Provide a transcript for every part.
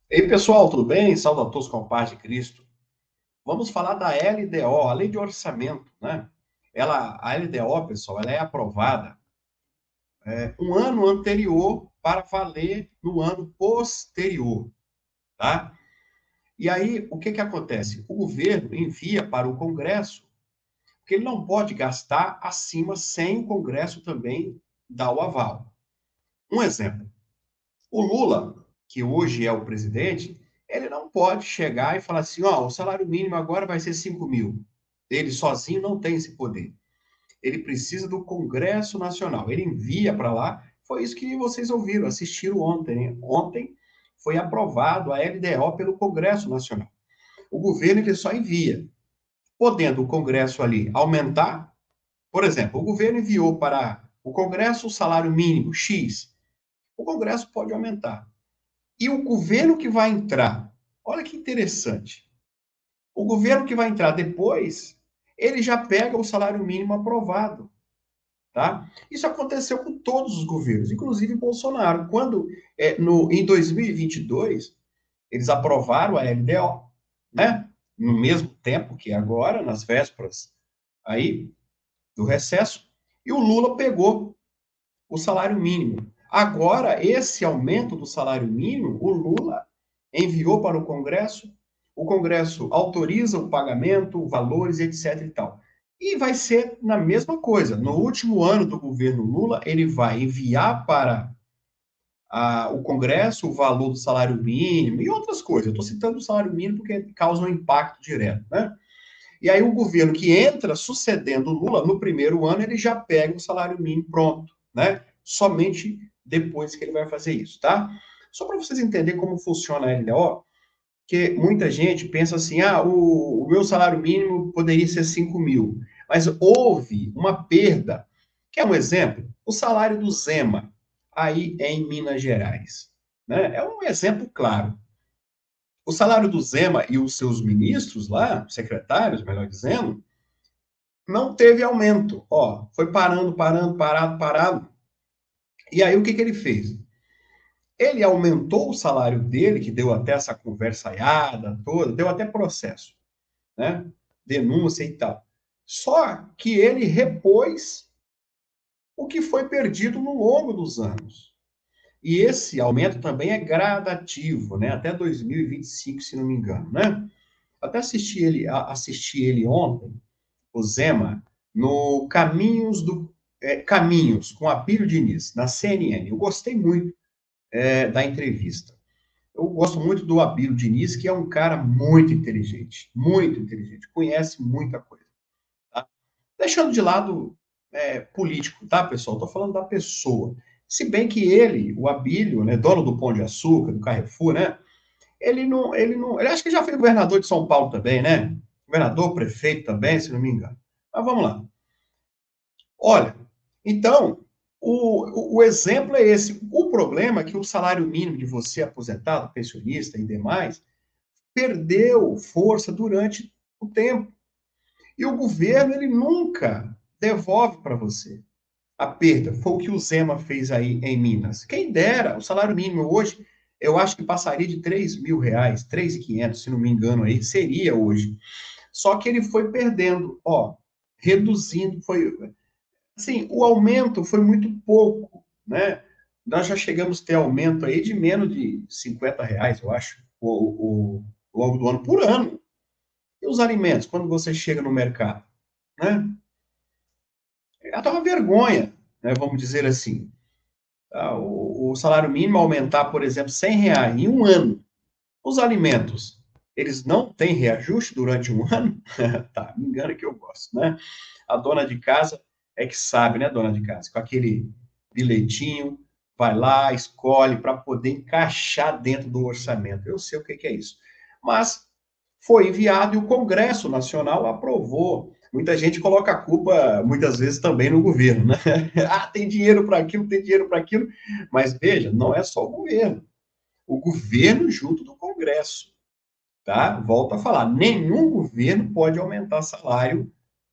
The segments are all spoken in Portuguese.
Ei, pessoal, tudo bem? Saúde a todos com a paz de Cristo. Vamos falar da LDO, a Lei de Orçamento, né? A LDO, pessoal, ela é aprovada um ano anterior para valer no ano posterior, tá? E aí, o que que acontece? O governo envia para o Congresso, porque ele não pode gastar acima sem o Congresso também dar o aval. Um exemplo, o Lula, que hoje é o presidente, ele não pode chegar e falar assim, ó, o salário mínimo agora vai ser 5.000. Ele sozinho não tem esse poder. Ele precisa do Congresso Nacional. Ele envia para lá. Foi isso que vocês ouviram, assistiram ontem. Hein? Ontem foi aprovado a LDO pelo Congresso Nacional. O governo ele só envia, podendo o Congresso ali aumentar. Por exemplo, o governo enviou para o Congresso o salário mínimo X. O Congresso pode aumentar. E o governo que vai entrar, olha que interessante. O governo que vai entrar depois, ele já pega o salário mínimo aprovado, tá? Isso aconteceu com todos os governos, inclusive Bolsonaro. Quando, em 2022, eles aprovaram a LDO, né? No mesmo tempo que agora, nas vésperas aí do recesso, e o Lula pegou o salário mínimo. Agora, esse aumento do salário mínimo, o Lula enviou para o Congresso autoriza o pagamento, valores, etc. e tal. E vai ser na mesma coisa. No último ano do governo Lula, ele vai enviar para o Congresso o valor do salário mínimo e outras coisas. Eu estou citando o salário mínimo porque causa um impacto direto, né? E aí o governo que entra sucedendo o Lula, no primeiro ano, ele já pega o salário mínimo pronto, né? Somente depois que ele vai fazer isso, tá? Só para vocês entenderem como funciona a LDO, que muita gente pensa assim, o meu salário mínimo poderia ser 5.000, mas houve uma perda. Quer um exemplo? O salário do Zema, aí em Minas Gerais. Né? É um exemplo claro. O salário do Zema e os seus ministros lá, secretários, melhor dizendo, não teve aumento. Ó, foi parando, parando, parado, parado. E aí o que que ele fez? Ele aumentou o salário dele, que deu até essa conversaiada toda, deu até processo, né? Denúncia e tal. Só que ele repôs o que foi perdido no longo dos anos. E esse aumento também é gradativo, né? Até 2025, se não me engano, né? Até assisti ele ontem, o Zema, no Caminhos, com Abílio Diniz, na CNN. Eu gostei muito da entrevista. Eu gosto muito do Abílio Diniz, que é um cara muito inteligente, conhece muita coisa. Tá? Deixando de lado político, tá, pessoal? Estou falando da pessoa. Se bem que ele, o Abílio, né, dono do Pão de Açúcar, do Carrefour, né, ele acho que já foi governador de São Paulo também, né? Governador, prefeito também, se não me engano. Mas vamos lá. Olha, então, o exemplo é esse. O problema é que o salário mínimo de você, aposentado, pensionista e demais, perdeu força durante o tempo. E o governo, ele nunca devolve para você a perda. Foi o que o Zema fez aí em Minas. Quem dera, o salário mínimo hoje, eu acho que passaria de R$ 3.000, 3.500, se não me engano, aí, seria hoje. Só que ele foi perdendo, ó, reduzindo, foi assim, o aumento foi muito pouco, né? Nós já chegamos a ter aumento aí de menos de R$ 50, eu acho, ao longo do ano, por ano. E os alimentos, quando você chega no mercado, né? É até uma vergonha, né? Vamos dizer assim. Tá? O salário mínimo aumentar, por exemplo, R$ 100 em um ano. Os alimentos, eles não têm reajuste durante um ano? Tá, me engana que eu gosto, né? A dona de casa é que sabe, né, dona de casa? Com aquele bilhetinho, vai lá, escolhe para poder encaixar dentro do orçamento. Eu sei o que que é isso. Mas foi enviado e o Congresso Nacional aprovou. Muita gente coloca a culpa, muitas vezes, também no governo, né? Ah, tem dinheiro para aquilo, tem dinheiro para aquilo. Mas veja, não é só o governo. O governo junto do Congresso, tá? Volto a falar, nenhum governo pode aumentar salário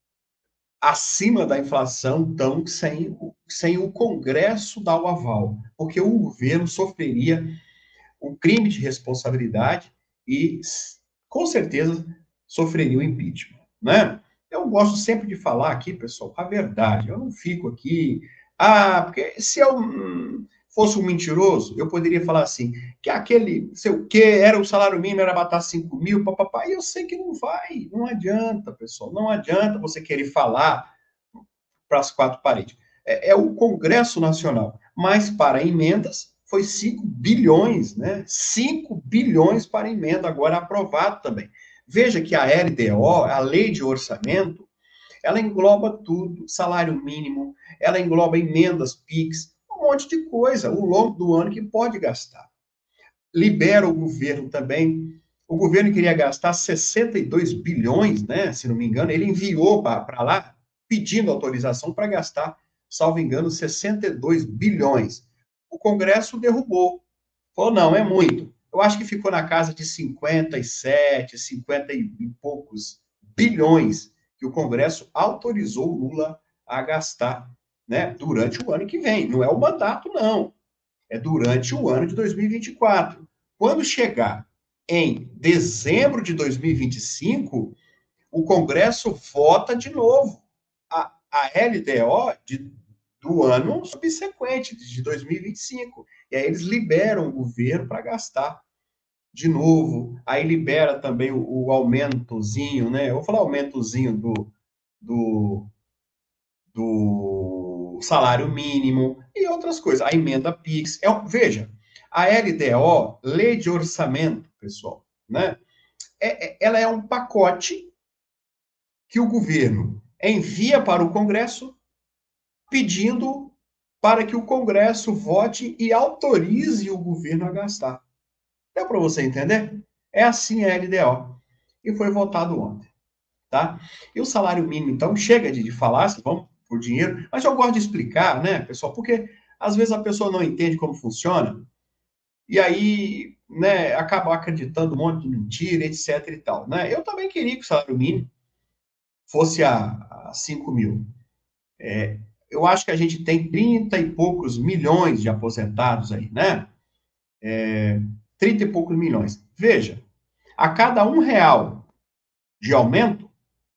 acima da inflação, tão sem o Congresso dar o aval, porque o governo sofreria um crime de responsabilidade e, com certeza, sofreria o impeachment, né? Eu gosto sempre de falar aqui, pessoal, a verdade. Eu não fico aqui, porque se eu fosse um mentiroso, eu poderia falar assim, que aquele, sei o quê, era o salário mínimo, era botar 5 mil, papapá, e eu sei que não vai, não adianta, pessoal, não adianta você querer falar para as quatro paredes. É o Congresso Nacional, mas para emendas foi 5 bilhões, né? 5 bilhões para emenda, agora aprovado também. Veja que a LDO, a Lei de Orçamento, ela engloba tudo, salário mínimo, ela engloba emendas PIX, um monte de coisa ao longo do ano que pode gastar. Libera o governo também. O governo queria gastar 62 bilhões, né? Se não me engano, ele enviou para lá pedindo autorização para gastar, salvo engano, 62 bilhões. O Congresso derrubou. Falou, não, é muito. Eu acho que ficou na casa de 57, 50 e poucos bilhões que o Congresso autorizou o Lula a gastar, né, durante o ano que vem. Não é o mandato, não. É durante o ano de 2024. Quando chegar em dezembro de 2025, o Congresso vota de novo a LDO do ano subsequente, de 2025. E aí eles liberam o governo para gastar de novo. Aí libera também o aumentozinho, né? Eu vou falar aumentozinho do, do salário mínimo e outras coisas. A emenda PIX. Veja, a LDO, Lei de Orçamento, pessoal, né? Ela é um pacote que o governo envia para o Congresso pedindo para que o Congresso vote e autorize o governo a gastar. Deu para você entender? É assim a LDO. E foi votado ontem, tá? E o salário mínimo, então, chega de falar, vamos por dinheiro, mas eu gosto de explicar, né, pessoal, porque às vezes a pessoa não entende como funciona, e aí, né, acaba acreditando um monte de mentira, etc e tal, né? Eu também queria que o salário mínimo fosse a 5 mil. Eu acho que a gente tem 30 e poucos milhões de aposentados aí, né? 30 e poucos milhões. Veja, a cada R$ 1 de aumento,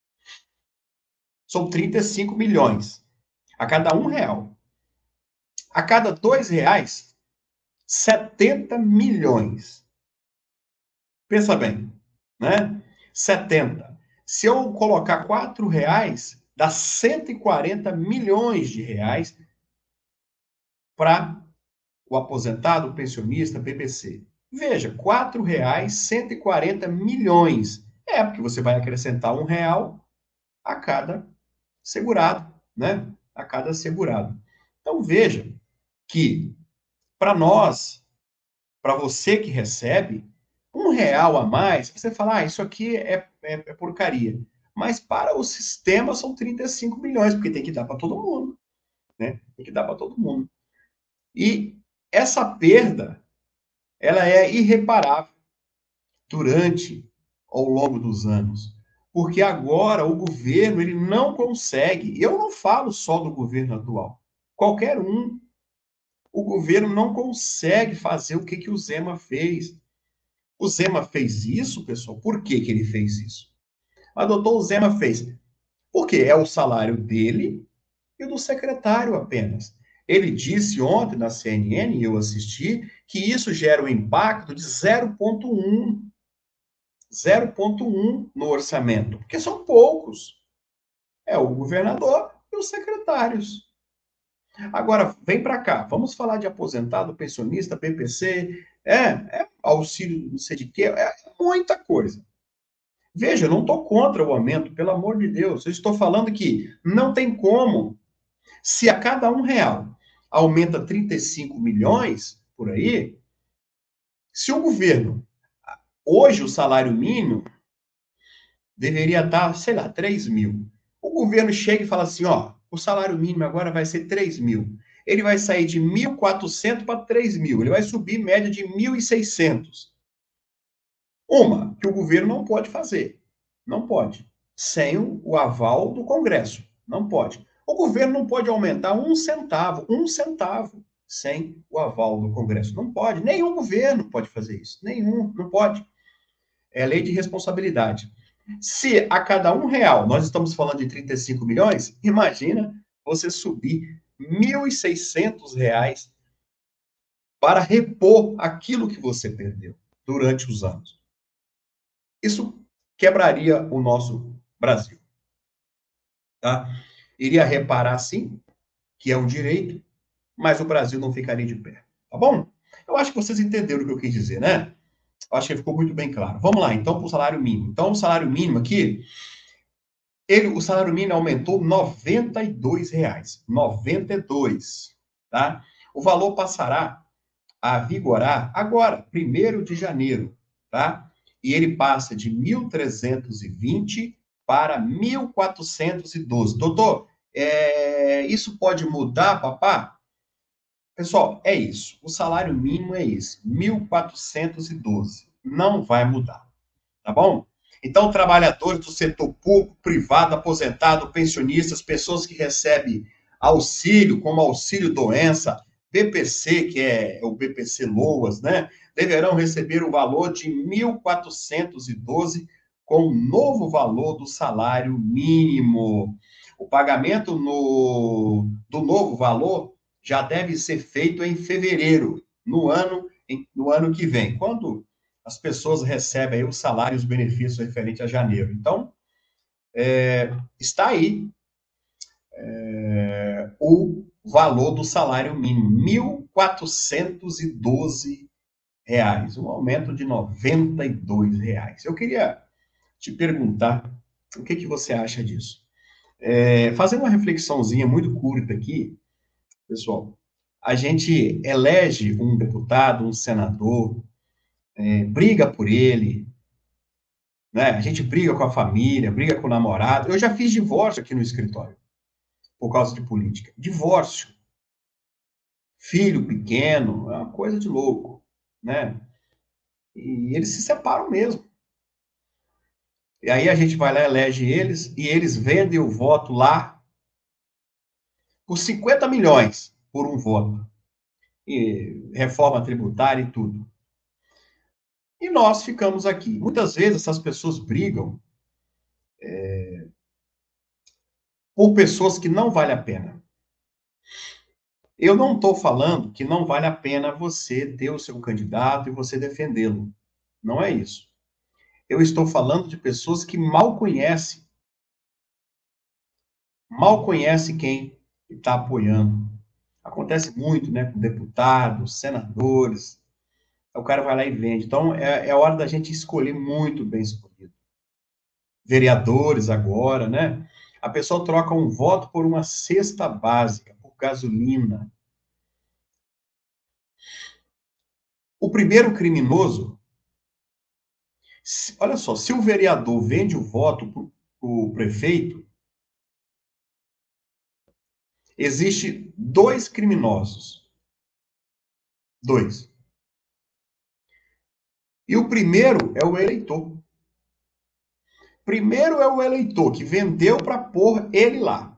são 35 milhões. A cada R$ 1. A cada R$ 2, 70 milhões. Pensa bem, né? 70. Se eu colocar R$ 4, dá 140 milhões de reais para o aposentado, o pensionista, PPC. Veja, R$ 4, 140 milhões. É, porque você vai acrescentar R$ 1 a cada segurado, né? A cada segurado. Então, veja que, para nós, para você que recebe, R$ 1 a mais, você fala, isso aqui é porcaria. Mas para o sistema são 35 milhões, porque tem que dar para todo mundo, né? Tem que dar para todo mundo. E essa perda, ela é irreparável durante, ao longo dos anos. Porque agora o governo, ele não consegue, eu não falo só do governo atual, qualquer um, o governo não consegue fazer o que o Zema fez. O Zema fez isso, pessoal, por que ele fez isso? Mas doutor, o Zema fez. Porque é o salário dele e do secretário apenas. Ele disse ontem na CNN, e eu assisti, que isso gera um impacto de 0,1 no orçamento, porque são poucos. É o governador e os secretários. Agora, vem para cá, vamos falar de aposentado, pensionista, PPC, auxílio não sei de quê, é muita coisa. Veja, eu não estou contra o aumento, pelo amor de Deus. Eu estou falando que não tem como. Se a cada R$ 1 aumenta 35 milhões por aí, se o governo, hoje o salário mínimo deveria estar, sei lá, 3 mil. O governo chega e fala assim, ó, o salário mínimo agora vai ser 3 mil. Ele vai sair de 1.400 para 3 mil. Ele vai subir média de 1.600. Uma, que o governo não pode fazer. Não pode. Sem o aval do Congresso. Não pode. O governo não pode aumentar 1 centavo. 1 centavo. sem o aval do Congresso. Não pode, nenhum governo pode fazer isso, nenhum, não pode. É lei de responsabilidade. Se a cada R$ 1, nós estamos falando de 35 milhões, imagina você subir R$ 1.600 para repor aquilo que você perdeu durante os anos. Isso quebraria o nosso Brasil. Tá? Iria reparar, sim, que é um direito, mas o Brasil não ficaria de pé. Tá bom? Eu acho que vocês entenderam o que eu quis dizer, né? Eu acho que ficou muito bem claro. Vamos lá, então, para o salário mínimo. Então, o salário mínimo aqui, o salário mínimo aumentou R$ 92. 92, tá? O valor passará a vigorar agora, 1º de janeiro, tá? E ele passa de 1.320 para 1.412. Doutor, isso pode mudar, papá? Pessoal, é isso. O salário mínimo é esse, 1.412. Não vai mudar, tá bom? Então, trabalhadores do setor público, privado, aposentado, pensionistas, pessoas que recebem auxílio, como auxílio doença, BPC, que é o BPC Loas, né? Deverão receber o valor de 1.412 com o novo valor do salário mínimo. O pagamento do novo valor já deve ser feito em fevereiro, no ano que vem, quando as pessoas recebem aí os salários e os benefícios referentes a janeiro. Então, está aí o valor do salário mínimo, R$ 1.412, um aumento de R$ 92. Eu queria te perguntar o que você acha disso. Fazendo uma reflexãozinha muito curta aqui, pessoal, a gente elege um deputado, um senador, briga por ele, né? A gente briga com a família, briga com o namorado. Eu já fiz divórcio aqui no escritório, por causa de política. Divórcio. Filho pequeno, é uma coisa de louco, né? E eles se separam mesmo. E aí a gente vai lá, elege eles, e eles vendem o voto lá por 50 milhões por um voto. E reforma tributária e tudo. E nós ficamos aqui. Muitas vezes essas pessoas brigam por pessoas que não vale a pena. Eu não estou falando que não vale a pena você ter o seu candidato e você defendê-lo. Não é isso. Eu estou falando de pessoas que mal conhece quem está apoiando. Acontece muito, né, com deputados, senadores. O cara vai lá e vende. Então, é hora da gente escolher muito bem escolhido. Vereadores agora, né? A pessoa troca um voto por uma cesta básica, por gasolina. O primeiro criminoso, olha só, se o vereador vende o voto para o prefeito, existe dois criminosos. Dois. E o primeiro é o eleitor. Primeiro é o eleitor que vendeu para pôr ele lá.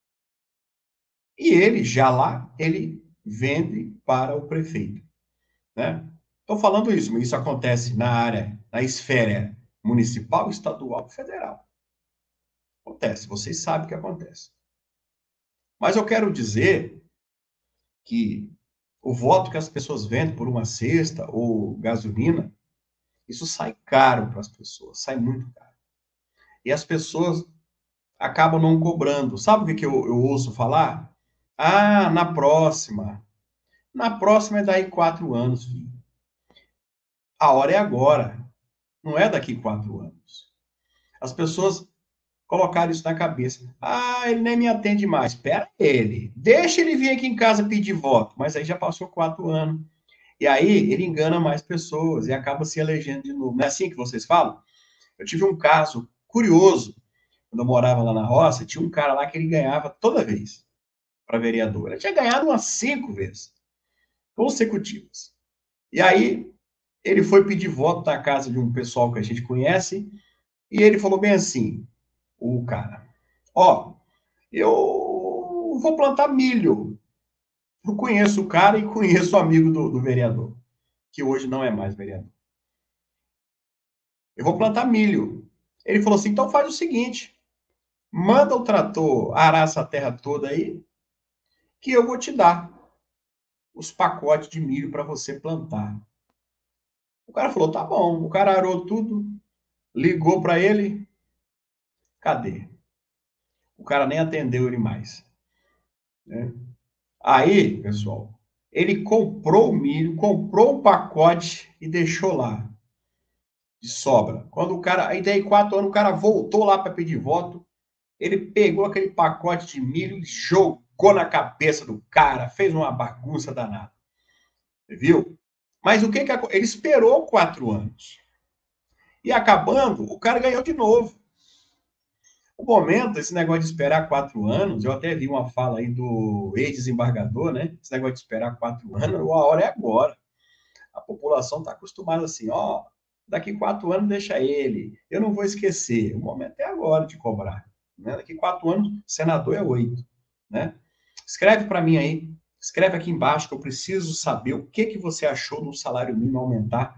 E ele, já lá, ele vende para o prefeito. Né? Estou falando isso, mas isso acontece na esfera municipal, estadual e federal. Acontece, vocês sabem o que acontece. Mas eu quero dizer que o voto que as pessoas vendem por uma cesta ou gasolina, isso sai caro para as pessoas, sai muito caro. E as pessoas acabam não cobrando. Sabe o que eu ouço falar? Ah, na próxima. Na próxima é daí 4 anos, filho. A hora é agora. Não é daqui 4 anos. As pessoas colocaram isso na cabeça. Ah, ele nem me atende mais. Espera ele. Deixa ele vir aqui em casa pedir voto. Mas aí já passou 4 anos. E aí ele engana mais pessoas e acaba se elegendo de novo. Não é assim que vocês falam? Eu tive um caso curioso. Quando eu morava lá na roça, tinha um cara lá que ele ganhava toda vez para vereador. Ele tinha ganhado umas 5 vezes consecutivas. E aí ele foi pedir voto na casa de um pessoal que a gente conhece e ele falou bem assim, o cara, ó, eu vou plantar milho. Eu conheço o cara e conheço o amigo do vereador, que hoje não é mais vereador. Eu vou plantar milho. Ele falou assim: então faz o seguinte, manda o trator arar essa terra toda aí, que eu vou te dar os pacotes de milho para você plantar. O cara falou: tá bom. O cara arou tudo, ligou para ele, cadê? O cara nem atendeu ele mais, né? Aí, pessoal, ele comprou o milho, comprou um pacote e deixou lá, de sobra. Quando o cara, aí daí 4 anos, o cara voltou lá para pedir voto, ele pegou aquele pacote de milho e jogou na cabeça do cara, fez uma bagunça danada, viu? Mas o que que ele esperou 4 anos. E acabando, o cara ganhou de novo. O momento, esse negócio de esperar 4 anos, eu até vi uma fala aí do ex-desembargador, né? Esse negócio de esperar 4 anos, a hora é agora. A população está acostumada assim, ó, daqui 4 anos deixa ele, eu não vou esquecer. O momento é agora de cobrar. Né? Daqui 4 anos, senador é 8. Né? Escreve para mim aí, escreve aqui embaixo que eu preciso saber o que, que você achou do salário mínimo aumentar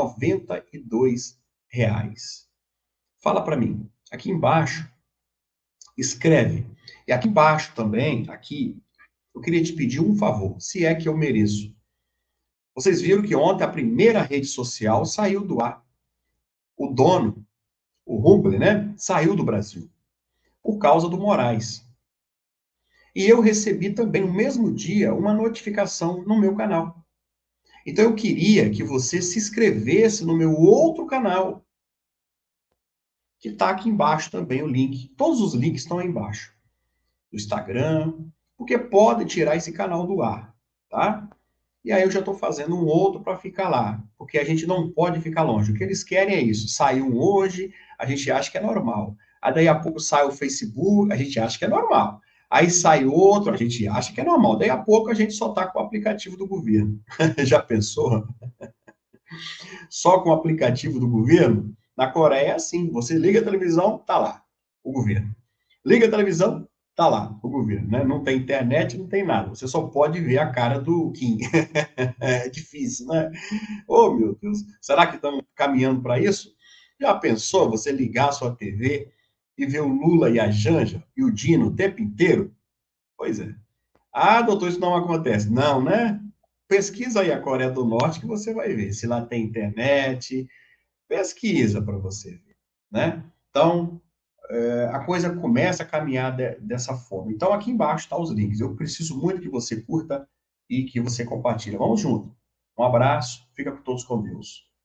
R$ 92. Fala para mim, aqui embaixo, escreve. E aqui embaixo também, aqui, eu queria te pedir um favor, se é que eu mereço. Vocês viram que ontem a primeira rede social saiu do ar. O dono, o Rumble, né, saiu do Brasil por causa do Moraes. E eu recebi também no mesmo dia uma notificação no meu canal. Então eu queria que você se inscrevesse no meu outro canal, que está aqui embaixo também o link. Todos os links estão aí embaixo. Do Instagram, porque pode tirar esse canal do ar, tá? E aí eu já estou fazendo um outro para ficar lá, porque a gente não pode ficar longe. O que eles querem é isso. Saiu um hoje, a gente acha que é normal. Aí daí a pouco sai o Facebook, a gente acha que é normal. Aí sai outro, a gente acha que é normal. Daí a pouco a gente só está com o aplicativo do governo. Já pensou? Só com o aplicativo do governo? Na Coreia é assim, você liga a televisão, tá lá, o governo. Liga a televisão, tá lá, o governo, né? Não tem internet, não tem nada. Você só pode ver a cara do Kim. É difícil, né? Oh, meu Deus, será que estamos caminhando para isso? Já pensou você ligar a sua TV e ver o Lula e a Janja e o Dino o tempo inteiro? Pois é. Ah, doutor, isso não acontece. Não, né? Pesquisa aí a Coreia do Norte que você vai ver se lá tem internet. Pesquisa para você ver, né? Então, a coisa começa a caminhar dessa forma. Então, aqui embaixo estão os links. Eu preciso muito que você curta e que você compartilhe. Vamos junto. Um abraço. Fica com todos com Deus.